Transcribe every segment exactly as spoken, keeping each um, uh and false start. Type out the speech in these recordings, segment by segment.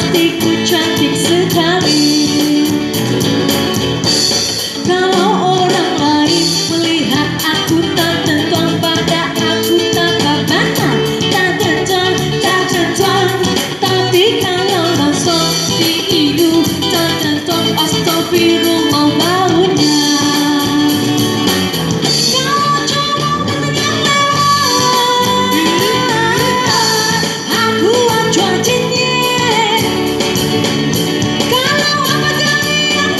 pastiku cantik sekali. Kalau orang lain melihat aku tak tentuan, pada aku tak apa-apa, tak tentuan, tak tentuan. Tapi kalau langsung dihidup tak tentuan, astagfirullah baunya. Kalau coba yang lewat, aku acuan cinye. Kalau apa jadi yang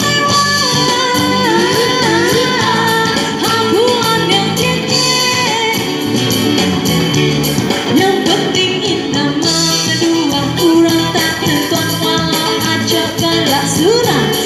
lewat, aku ambil cinye. Yang penting indah kedua kurang tak tentuan, walau aja galak surah.